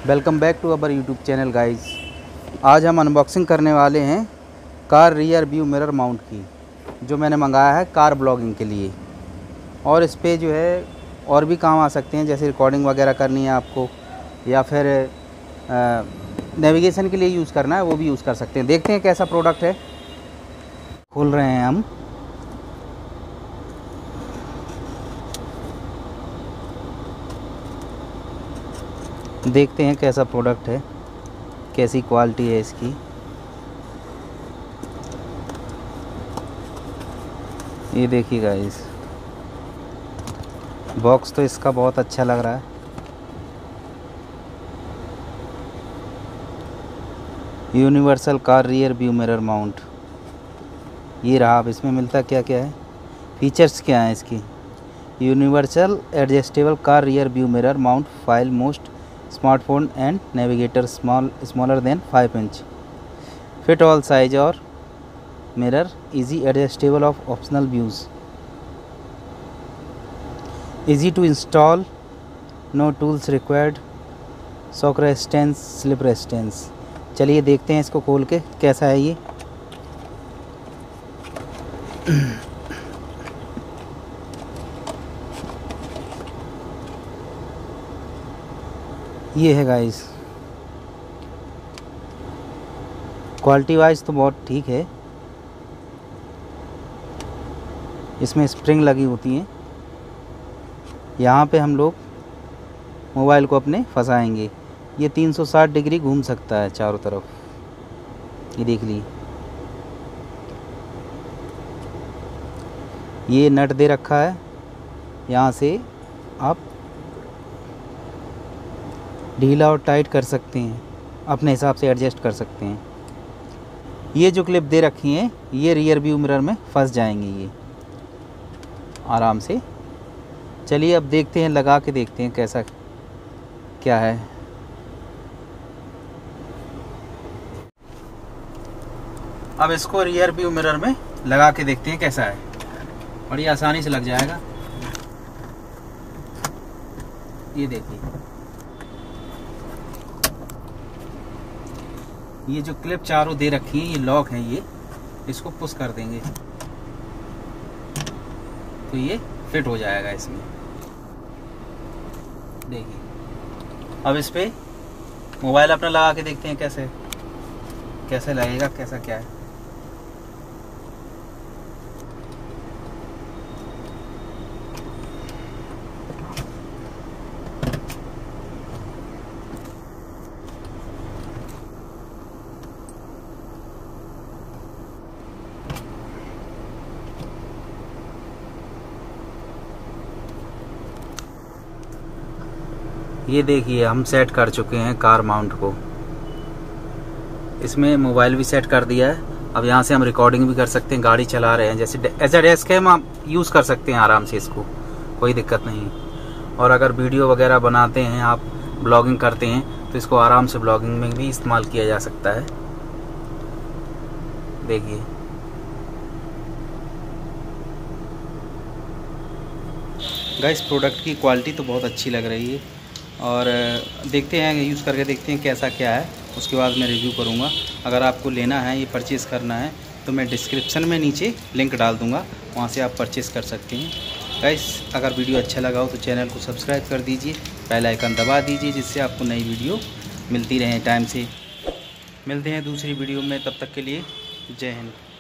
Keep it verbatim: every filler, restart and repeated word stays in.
Welcome back to our YouTube channel guys. आज हम unboxing करने वाले हैं car rear view mirror mount की, जो मैंने मंगाया है कार ब्लॉगिंग के लिए। और इस पे जो है और भी काम आ सकते हैं, जैसे रिकॉर्डिंग वगैरह करनी है आपको, या फिर नेविगेशन के लिए यूज़ करना है, वो भी यूज़ कर सकते हैं। देखते हैं कैसा प्रोडक्ट है। खोल रहे हैं हम। देखते हैं कैसा प्रोडक्ट है, कैसी क्वालिटी है इसकी। ये देखिए गाइस, बॉक्स तो इसका बहुत अच्छा लग रहा है। Universal car rear view mirror mount, ये रहा। अब इसमें मिलता क्या क्या है, फीचर्स क्या हैं इसकी। Universal adjustable car rear view mirror mount file most smartphone and navigator small smaller than five inch, fit all size और mirror, easy adjustable of optional views, easy to install, no tools required, shock resistance, slip resistance. चलिए देखते हैं इसको खोल के कैसा है ये। ये है गाइस, क्वालिटी वाइज तो बहुत ठीक है। इसमें स्प्रिंग लगी होती हैं, यहाँ पे हम लोग मोबाइल को अपने फंसाएंगे। ये तीन सौ साठ डिग्री घूम सकता है चारों तरफ, ये देख लीजिए। ये नट दे रखा है, यहाँ से आप ढीला और टाइट कर सकते हैं, अपने हिसाब से एडजस्ट कर सकते हैं। ये जो क्लिप दे रखी हैं, ये रियर व्यू मिरर में फंस जाएंगे ये आराम से। चलिए अब देखते हैं, लगा के देखते हैं कैसा क्या है। अब इसको रियर व्यू मिरर में लगा के देखते हैं कैसा है। बड़ी आसानी से लग जाएगा, ये देखिए। ये जो क्लिप चारों दे रखी है, ये लॉक है, ये इसको पुश कर देंगे तो ये फिट हो जाएगा इसमें। देखिए, अब इस पे मोबाइल अपना लगा के देखते हैं कैसे कैसे लगेगा, कैसा क्या है। ये देखिए, हम सेट कर चुके हैं कार माउंट को। इसमें मोबाइल भी सेट कर दिया है। अब यहाँ से हम रिकॉर्डिंग भी कर सकते हैं, गाड़ी चला रहे हैं जैसे एज अ डेस्क कैम आप यूज़ कर सकते हैं आराम से, इसको कोई दिक्कत नहीं। और अगर वीडियो वगैरह बनाते हैं, आप ब्लॉगिंग करते हैं, तो इसको आराम से ब्लॉगिंग में भी इस्तेमाल किया जा सकता है। देखिए, गाइस प्रोडक्ट की क्वालिटी तो बहुत अच्छी लग रही है, और देखते हैं, यूज़ करके देखते हैं कैसा क्या है, उसके बाद मैं रिव्यू करूँगा। अगर आपको लेना है, ये परचेज़ करना है, तो मैं डिस्क्रिप्शन में नीचे लिंक डाल दूँगा, वहाँ से आप परचेज़ कर सकते हैं। गाइस अगर वीडियो अच्छा लगा हो तो चैनल को सब्सक्राइब कर दीजिए, बेल आइकन दबा दीजिए, जिससे आपको नई वीडियो मिलती रहे टाइम से। मिलते हैं दूसरी वीडियो में, तब तक के लिए जय हिंद।